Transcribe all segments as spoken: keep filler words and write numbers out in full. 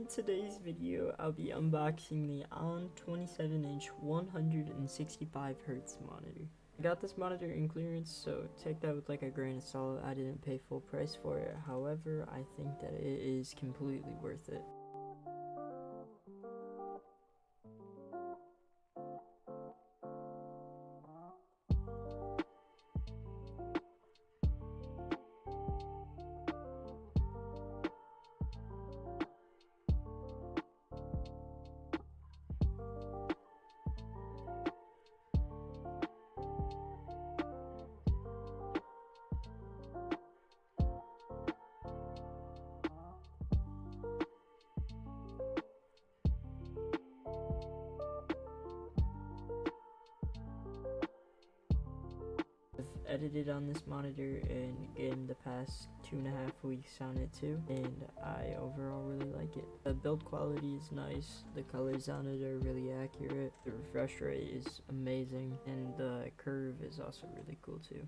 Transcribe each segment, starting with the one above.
today's video, I'll be unboxing the ON twenty-seven inch one hundred sixty-five hertz monitor. I got this monitor in clearance, so take that with like a grain of salt. I didn't pay full price for it. However, I think that it is completely worth it. I've edited on this monitor and in the past two and a half weeks on it too, and I overall really like it. The build quality is nice, the colors on it are really accurate, the refresh rate is amazing, and the curve is also really cool too.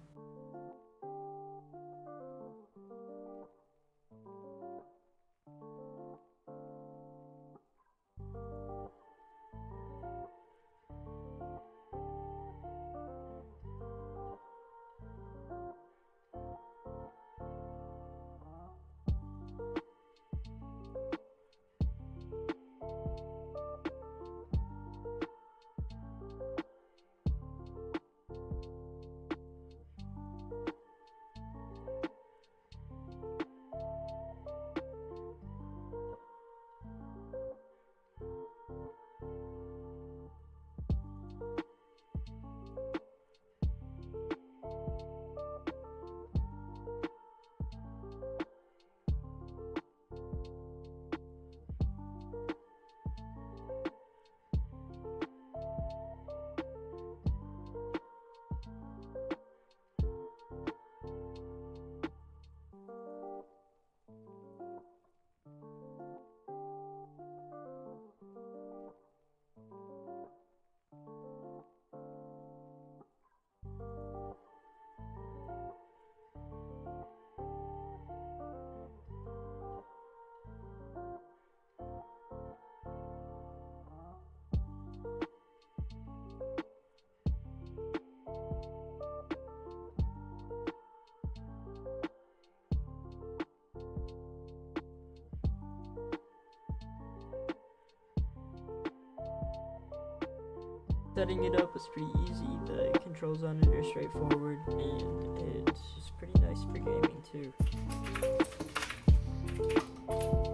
Setting it up was pretty easy, the controls on it are straightforward, and it's just pretty nice for gaming too.